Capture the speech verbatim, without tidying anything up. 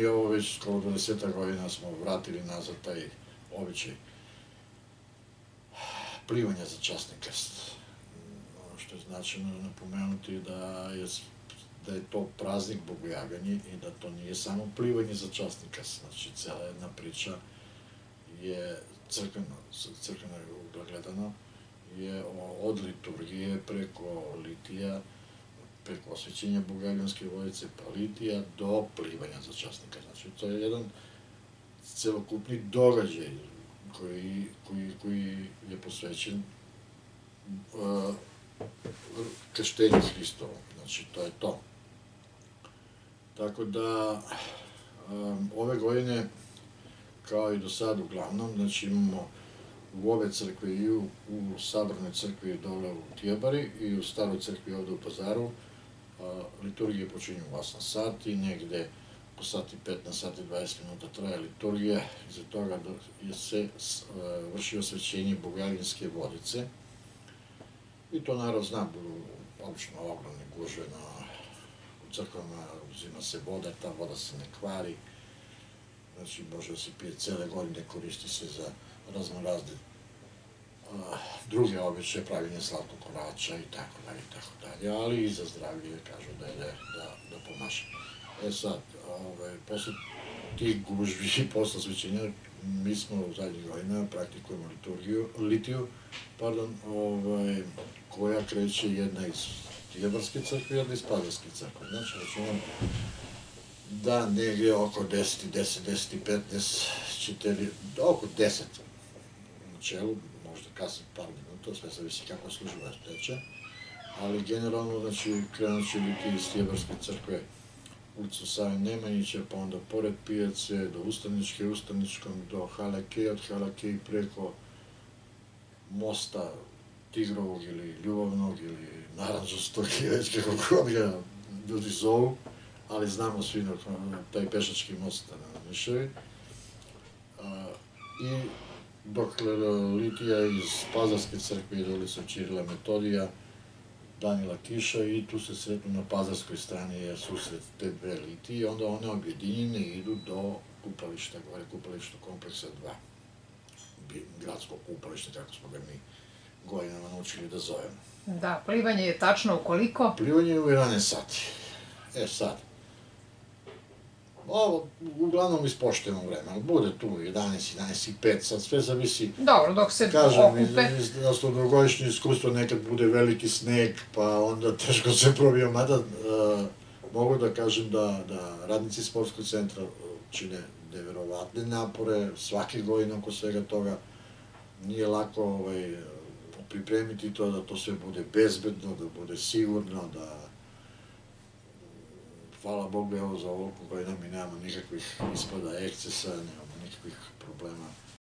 mi ovo već skoro dvadeset godina smo vratili nazad taj običaj plivanja za časni krst. Ono što je značajno napomenuti da je, da je to praznik Bogojavljanji i da to nije samo plivanje za časni krst. Znači, cela jedna priča je crkveno, crkveno gledano, je od liturgije preko litija, preko osvećenja Bogojavljanske vodice, pa litija, do plivanja za časni krst. Znači, to je jedan celokupni događaj koji, koji, koji je posvećen uh, krštenju Hristovom. Znači, to je to. Tako da, um, ove godine, kao i do sada uglavnom, znači imamo u obe crkve i u, u Sabornoj crkvi dole u Tijabari i u Staroj crkvi ovde u Pazaru, a, liturgije počinju u osam sati, negde po sati petnaest, sati dvadeset minuta traje liturgija, iza toga je se a, vrši osvećenje Bogojavljanske vodice i to naravno zna, budu obično ogromne gužve na u crkvama, uzima se voda, ta voda se ne kvari, znači može da se pije cele godine, koristi se za raznorazne druge običaje, pravljenje zlatnog kolača i tako dalje, i tako dalje, ali i za zdravlje, kažu da je da pomaže. E sad, posle tih gužvi i posle osvećenja, mi smo u zadnjih godina praktikujemo liturgiju, litiju, pardon, koja kreće jedna iz Tijabarske crkve, jedna iz Pazarske crkve. Znači, računam da negdje oko deset, deset, deset i petnaest ćete, oko deset u načelu, možda kasnije par minuta, sve zavisi kako služba teče, ali generalno, znači, krenut će biti iz Tijabarske crkve ulicu Save Nemanjića, pa onda pored pijace, do Ustaničke, Ustaničkom, do Halakeja, od Halakeja preko mosta Tigrovog ili Ljubavnog ili Naranđastog, i već kako god ga ljudi zovu, ali znamo svi na taj pešački most na Niševi. I dok litija iz Pazarske crkve ide ulicom Ćirila Metodija, Danila Kiša, i tu se sretnu na pazarskoj strani je susret te dve litije, onda one objedinjene idu do kupališta, gore kupališta kompleksa dva. Gradsko kupalište, kako smo ga mi godinama naučili da zovemo. Da, plivanje je tačno u koliko? Plivanje je u jedanaest sati. E sad, ovo uglavnom ispoštujemo vreme, ali bude tu jedanaest, jedanaest i pet, sad sve zavisi. Dobro, dok se okupe. Kažem, na stodnogodišnje iskustvo nekad bude veliki sneg, pa onda teško se probio, mada mogu da kažem da radnici sportskog centra čine neverovatne napore, svake godine oko svega toga. Nije lako pripremiti to, da to sve bude bezbedno, da bude sigurno, da hvala Bogu, evo za ovoliko godina mi nemamo nikakvih ispada, ekscesa, nemamo nikakvih problema